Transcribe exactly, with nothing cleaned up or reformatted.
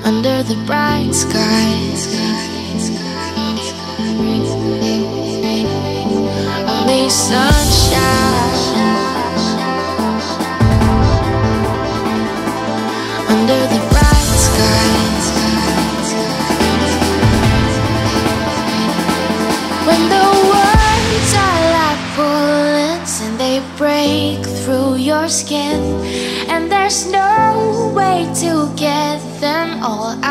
under the bright skies. Only sunshine under the bright skies. When the words are like bullets and they break through your skin, and there's no way to get them all